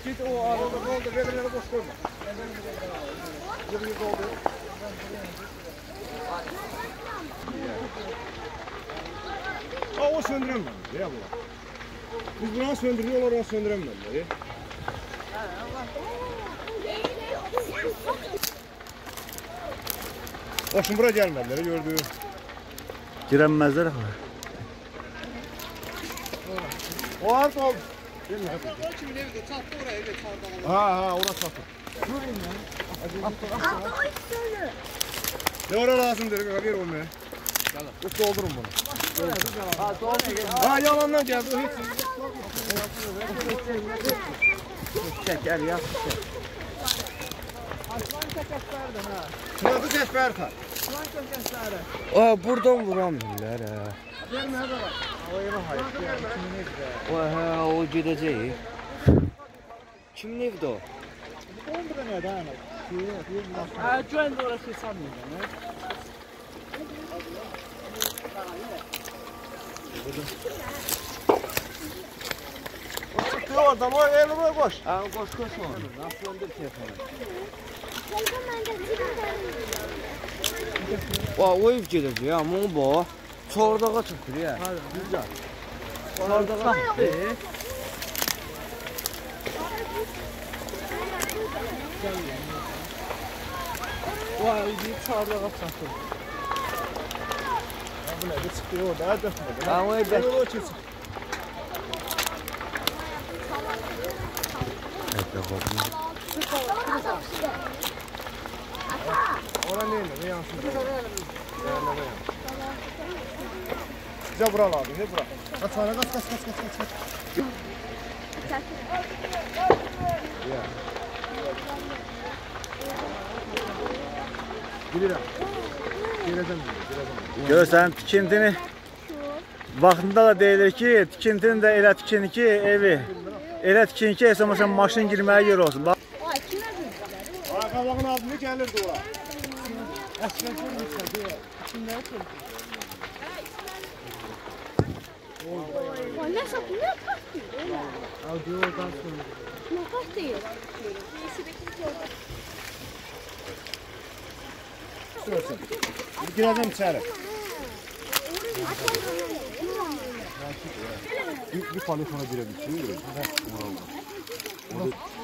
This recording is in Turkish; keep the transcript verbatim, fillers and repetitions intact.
Git o arada doldur, verenleri boş koyma. Yürü doldur. Aa, o söndüremem ben. Ya bu. Biz bunu söndürüyor, oraya söndüremem ben. Başım buraya gelmediler, gördüğüm. Giremezler ama. O artık oldu. O kimin evidir? Çattı oraya, evet, çardağa. Ha ha, orası çattı. Görün ya. Altı o üstünü. Ne oraya lazım dedik, ver olmaya. Üst doldurun bunu. Ha, doğru. Ha, yalandan geldi, hiç. Çeker ya. Aslan kökeslerden ha. Şurada sefer tak. Aslan kökesleri. Aa, buradan vuramıyorlar ha. Verme hadi bak. O yere hayır. O ha, o gidecek. Kimin evde o? on bir ne daha ne? Ha, güven de orası sanmıyorum. Çıkıyor oradan, o elini buraya koş. Ha, koş koş onu. Nasıl söndür telefonu? Aa, o ev gidecek ya, bunu bu. Çordağa çıkır ya. Hadi, güzel. Çordağa çıkır. Vay, bir çardağa çatır. Bu ne? Çıkıyor orada, hadi. Ha, o evde. O çıksın. Ora ne ne? Ne yansın? Bize bura lazım, ne bura? Kaç tane, kaç, kaç, kaç, kaç, kaç, kaç. Ya. Bilirəm. Geleceğim, geleceğim. Görürsən tikintini. Vaxtında da deyilir ki, tikintini də elə tikin ki, evi. Elə tikin ki, mesela maşın girməyə yer olsun. Bax. Ay kimə bildirlər? Ay, qabağın adını gəlirdi ora. Əslən görmüşsə, içində otur. Ay, nə sapı, nə partiyir? Al, diyor oradan sonra. Nə partiyir? Görsün. Gireceğim içeri. Bir, bir telefona girebilsin.